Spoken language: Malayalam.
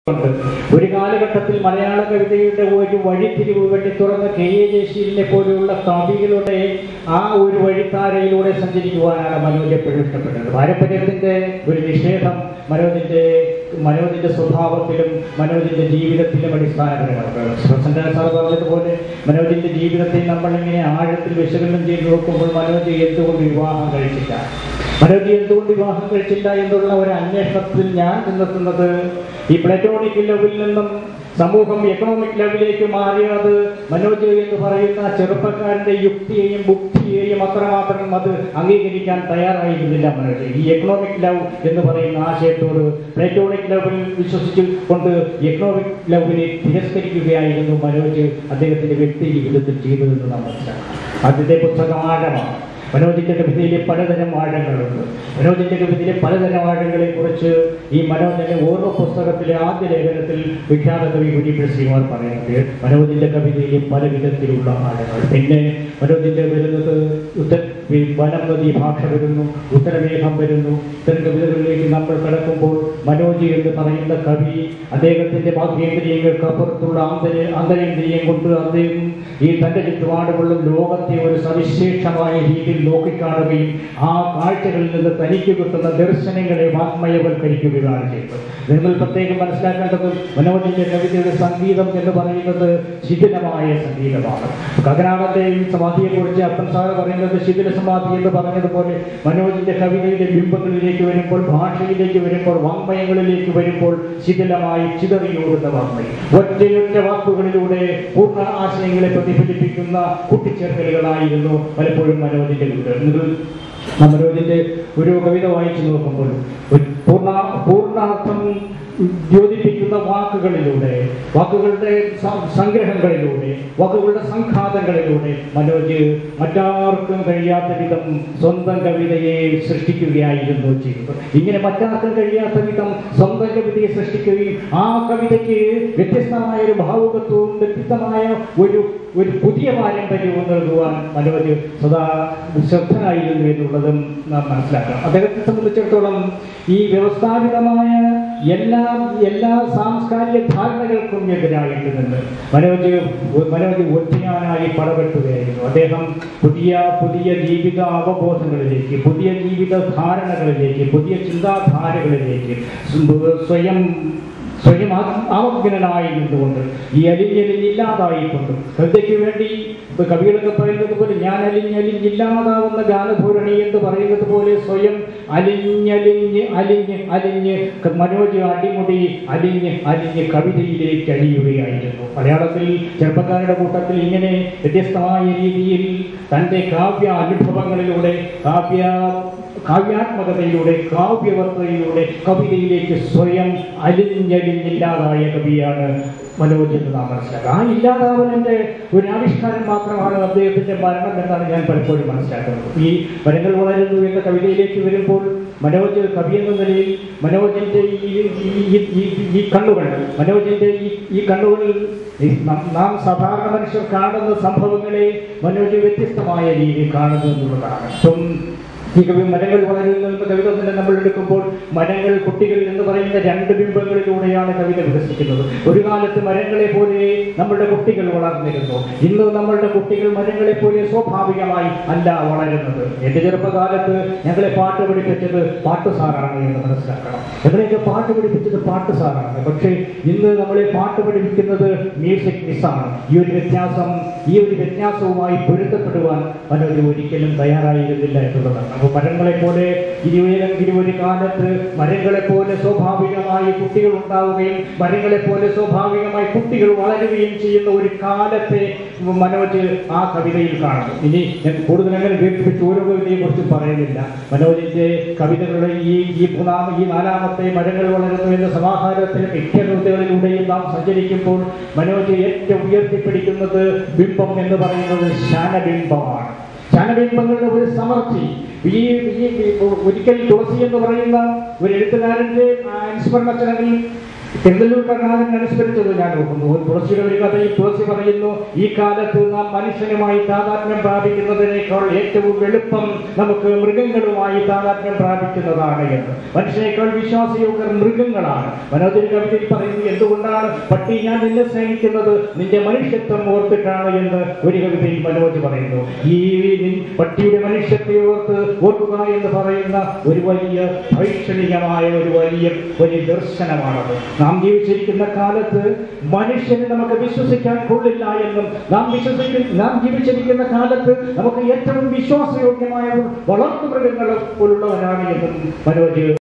ഒരു കാലഘട്ടത്തിൽ മലയാള കവിതയുടെ ഒരു വഴിത്തിരിവ് വേണ്ടി തുറന്ന കെ.എ. ജയശീലനെ പോലെയുള്ള കവികളുടെ ആ ഒരു വഴിത്താരയിലൂടെ സഞ്ചരിക്കുവാനാണ് മനോജ് എപ്പോഴും ഇഷ്ടപ്പെട്ടത്. പാരമ്പര്യത്തിന്റെ ഒരു നിഷേധം മനോജിന്റെ സ്വഭാവത്തിലും മനോജിന്റെ ജീവിതത്തിലും അടിസ്ഥാനപരമാണ്. പ്രസന്റ് സാർ പറഞ്ഞതുപോലെ മനോജിന്റെ ജീവിതത്തിൽ നമ്മളിങ്ങനെ ആഴത്തിൽ വിശകലനം ചെയ്ത് നോക്കുമ്പോൾ മനോജ് എന്തുകൊണ്ട് വിവാഹം കഴിച്ചില്ല എന്നുള്ള ഒരു അന്വേഷണത്തിൽ ഞാൻ കണ്ടെത്തുന്നത് ഈ പ്ലാറ്റോണിക് ലെവലിൽ നിന്നും സമൂഹം എക്കണോമിക് ലെവലിലേക്ക് മാറിയത് മനോജ് എന്ന് പറയുന്ന ചെറുപ്പക്കാരന്റെ യുക്തിയെയും ബുദ്ധിയെയും അത്രമാത്രം അത് അംഗീകരിക്കാൻ തയ്യാറായിരുന്നില്ല മനോജ്. ഈ എക്കണോമിക് ലവ് എന്ന് പറയുന്ന ആശയത്തോട് പ്ലാറ്റോണിക് ലെവലിൽ വിശ്വസിച്ചുകൊണ്ട് എക്കണോമിക് ലെവലിനെ തിരസ്കരിക്കുകയായിരുന്നു മനോജ് അദ്ദേഹത്തിന്റെ വ്യക്തി ജീവിതത്തിൽ ചെയ്തതെന്ന് നാം മനസ്സിലാക്കണം. അതിന്റെ പുസ്തകം ആഴമാണ്. മനോജിന്റെ കവിതയിലെ പലതരം ആഴങ്ങളുണ്ട്. മനോജിന്റെ കവിതയിലെ പലതരം ആഴങ്ങളെ കുറിച്ച് ഈ മനോജിന്റെ ഓരോ പുസ്തകത്തിലെ ആദ്യ ലേഖനത്തിൽ വിഖ്യാത കവി കുഞ്ഞിപ്പിള്ള ശ്രീകുമാർ പറയുന്നത് മനോജിന്റെ കവിതയിലെ പല വിധത്തിലുള്ള ആഴങ്ങൾ. പിന്നെ മനോജിന്റെ വരുന്നത് വനം നദി ഭാഷ വരുന്നു, ഉത്തരമേഘം വരുന്നു. ഇത്തരം കവിതകളിലേക്ക് നമ്മൾ കടക്കുമ്പോൾ മനോജ് എന്ന് പറയുന്ന കവി അദ്ദേഹത്തിന്റെ ബാഹ്യേന്ദ്രിയങ്ങൾക്ക് അപ്പുറത്തുള്ള ആന്തരേന്ദ്രിയം കൊണ്ട് അദ്ദേഹം ഈ തന്റെ ചുറ്റുപാടുമുള്ള ലോകത്തെ ഒരു സവിശേഷമായ രീതിയിൽ നോക്കിക്കാണുകയും ആ കാഴ്ചകളിൽ നിന്ന് തനിക്ക് കിട്ടുന്ന ദർശനങ്ങളെ വാഗ്മയവൽക്കരിക്കുകയാണ് ചെയ്തത്. നിങ്ങൾ പ്രത്യേകം മനസ്സിലാക്കേണ്ടത് മനോജിന്റെ കവിതയുടെ സംഗീതം എന്ന് പറയുന്നത് ശിഥിലമായ സംഗീതമാണ്. ഗഗനാഥന്റെയും സമാധിയെക്കുറിച്ച് അപ്പൻ സാറ് പറയുന്നത് ശിഥില സമാധി എന്ന് പറഞ്ഞതുപോലെ മനോജിന്റെ കവിതയുടെ ബിംബങ്ങളിലേക്ക് വരുമ്പോൾ, ഭാഷയിലേക്ക് വരുമ്പോൾ, വാങ്മയങ്ങളിലേക്ക് വരുമ്പോൾ ശിഥിലമായി ചിതറിയോടുന്ന വാങ്മയം ഒറ്റയൊറ്റ വാക്കുകളിലൂടെ പൂർണ്ണ ആശയങ്ങളെ പ്രതിഫലിപ്പിക്കുന്ന കൂട്ടിച്ചേർക്കലുകളായിരുന്നു പലപ്പോഴും മനോജിന്റെ കവിതകൾ. മനോജിന്റെ ഒരു കവിത വായിച്ചു നോക്കുമ്പോൾ പൂർണ്ണാർത്ഥം ദ്യോതിപ്പിക്കുന്ന വാക്കുകളിലൂടെ, വാക്കുകളുടെ സംഗ്രഹങ്ങളിലൂടെ, വാക്കുകളുടെ സംഘാതങ്ങളിലൂടെ മനോജ് മറ്റാർക്കും കഴിയാത്ത വിധം സ്വന്തം കവിതയെ സൃഷ്ടിക്കുകയായിരുന്നു ചെയ്തത്. ഇങ്ങനെ മറ്റാർക്കും കഴിയാത്ത വിധം സ്വന്തം കവിതയെ സൃഷ്ടിക്കുകയും ആ കവിതയ്ക്ക് വ്യത്യസ്തമായ ഒരു ഭാവുകത്വവും വ്യത്യസ്തമായ ഒരു പുതിയ പാരമ്പര്യവും നൽകുവാൻ മനോജ് സദാ ശ്രദ്ധനായിരുന്നു എന്നുള്ളതും നാം മനസ്സിലാക്കണം. അദ്ദേഹത്തെ സംബന്ധിച്ചിടത്തോളം ഈ വ്യവസ്ഥാപിതമായ എല്ലാ സാംസ്കാരിക ധാരണകൾക്കും എതിരായിട്ട് നിന്ന് മനോജ് ഒറ്റയാനായി പടപെട്ടുകയായിരുന്നു. അദ്ദേഹം പുതിയ ജീവിത അവബോധങ്ങളിലേക്ക്, പുതിയ ജീവിത ധാരണകളിലേക്ക്, പുതിയ ചിന്താധാരകളിലേക്ക് സ്വയം ആവഗ്നനായി നിന്നുകൊണ്ട് ഈ അലിഞ്ഞില്ലാതായിക്കൊണ്ട് കവിതയ്ക്ക് വേണ്ടി കവികളൊക്കെ പറയുന്നത് പോലെ ഞാൻ അലിഞ്ഞില്ലാതാവുന്ന ഗാനധോരണി എന്ന് പറയുന്നത് പോലെ സ്വയം അലിഞ്ഞ് മനോജ് അടിമുടി അലിഞ്ഞ് കവിതയിലേക്ക് അലിയുകയായിരുന്നു. മലയാളത്തിൽ ചെറുപ്പക്കാരുടെ കൂട്ടത്തിൽ ഇങ്ങനെ വ്യത്യസ്തമായ രീതിയിൽ തൻ്റെ കാവ്യ അനുഭവങ്ങളിലൂടെ, കാവ്യാത്മകതയിലൂടെ, കാവ്യവർത്തയിലൂടെ കവിതയിലേക്ക് സ്വയം അലിഞ്ഞില്ലാതായ കവിയാണ് മനോജ് എന്ന് നാം മനസ്സിലാക്കുക. ആ ഇല്ലാതാവലിന്റെ ഒരു ആവിഷ്കാരം മാത്രമാണ് അദ്ദേഹത്തിന്റെ മരണം എന്നാണ് ഞാൻ പലപ്പോഴും മനസ്സിലാക്കുന്നത്. ഈ വരങ്ങൾ വളരുന്നു എന്ന കവിതയിലേക്ക് വരുമ്പോൾ മനോജ് കവി എന്ന നിലയിൽ മനോജിന്റെ ഈ കണ്ണുകളിൽ നാം സാധാരണ മനുഷ്യർ കാണുന്ന സംഭവങ്ങളെ മനോജ് വ്യത്യസ്തമായ രീതിയിൽ കാണുന്നു എന്നുള്ളതാണ്. ഈ കവി മരങ്ങൾ വളരുന്നു എന്ന കവിത തന്നെ നമ്മൾ എടുക്കുമ്പോൾ മരങ്ങൾ, കുട്ടികൾ എന്ന് പറയുന്ന രണ്ട് ബിംബങ്ങളിലൂടെയാണ് കവിത വികസിക്കുന്നത്. ഒരു കാലത്ത് മരങ്ങളെ പോലെ നമ്മളുടെ കുട്ടികൾ വളർന്നിരുന്നു. ഇന്ന് നമ്മളുടെ കുട്ടികൾ മരങ്ങളെ പോലെ സ്വാഭാവികമായി അല്ല വളരുന്നത്. എന്റെ ചെറുപ്പകാലത്ത് ഞങ്ങളെ പാട്ട് പഠിപ്പിച്ചത് പാട്ടുസാറാണ് എന്ന് മനസ്സിലാക്കണം. ഞങ്ങളെയൊക്കെ പാട്ട് പഠിപ്പിച്ചത് പാട്ടുസാറാണ്. പക്ഷേ ഇന്ന് നമ്മളെ പാട്ട് പഠിപ്പിക്കുന്നത് മ്യൂസിക് മിസ്സാണ്. ഈ ഒരു വ്യത്യാസവുമായി പൊരുത്തപ്പെടുവാൻ മനോജ് ഒരിക്കലും തയ്യാറായിരുന്നില്ല എന്നുള്ളതാണ്. അപ്പോൾ മരങ്ങളെ പോലെ ഒരു കാലത്ത് മരങ്ങളെ പോലെ സ്വാഭാവികമായി കുട്ടികൾ ഉണ്ടാവുകയും മരങ്ങളെ പോലെ സ്വാഭാവികമായി കുട്ടികൾ വളരുകയും ചെയ്യുന്ന ഒരു കാലത്തെ മനോജ് ആ കവിതയിൽ കാണുന്നു. ഇനി ഞാൻ കൂടുതൽ അങ്ങനെ ദീർഘിപ്പിച്ച് ഓരോ കവിതയെ കുറിച്ച് പറയുന്നില്ല. മനോജിന്റെ കവിതകളുടെ ഈ നാലാമത്തെ മരങ്ങൾ വളരുന്നു എന്ന സമാഹാരത്തിലെ മിക്ക കവിതകളിലൂടെയും നാം സഞ്ചരിക്കുമ്പോൾ മനോജ് ഏറ്റവും ഉയർത്തിപ്പിടിക്കുന്നത് ബിംബം എന്ന് പറയുന്നത് ശാനബിംബമാണ്. ശാനബിംബങ്ങളുടെ ഒരു സമൃദ്ധി. ഒരിക്കൽ തുളസി എന്ന് പറയുന്ന ഒരു എഴുത്തുകാരന്റെ അനുസ്മരണ ചടങ്ങിൽ ചെറുതല്ലൂർ കർണാടകൻ അനുസ്മരിച്ചത് ഞാൻ നോക്കുന്നു. തുളസിയുടെ ഒരു കഥയിൽ തുളസി പറയുന്നു, ഈ കാലത്ത് നാം മനുഷ്യനുമായി താതാത്മ്യം പ്രാപിക്കുന്നതിനേക്കാൾ ഏറ്റവും എളുപ്പം നമുക്ക് മൃഗങ്ങളുമായി താതാത്മ്യം പ്രാപിക്കുന്നതാണ് എന്ന്. മനുഷ്യനേക്കാൾ വിശ്വാസയോഗ്യർ മൃഗങ്ങളാണ്. മനോജ് കവിതയിൽ പറയുന്നു, എന്തുകൊണ്ടാണ് പട്ടി ഞാൻ നിന്നെ സ്നേഹിക്കുന്നത്, നിന്റെ മനുഷ്യത്വം ഓർത്തിട്ടാണ് എന്ന് ഒരു കവിതയിൽ മനോജ് പറയുന്നു. ഈ പട്ടിയുടെ മനുഷ്യത്തെ ഓർക്കുക എന്ന് പറയുന്ന ഒരു വലിയ വൈക്ഷണികമായ ഒരു വലിയ ദർശനമാണത്. നാം ജീവിച്ചിരിക്കുന്ന കാലത്ത് മനുഷ്യനെ നമുക്ക് വിശ്വസിക്കാൻ കൊള്ളില്ല എന്നും നാം ജീവിച്ചിരിക്കുന്ന കാലത്ത് നമുക്ക് ഏറ്റവും വിശ്വാസയോഗ്യമായ വളർത്തു മൃഗങ്ങളെ പോലുള്ളവരാണ് എന്നും മനോജ്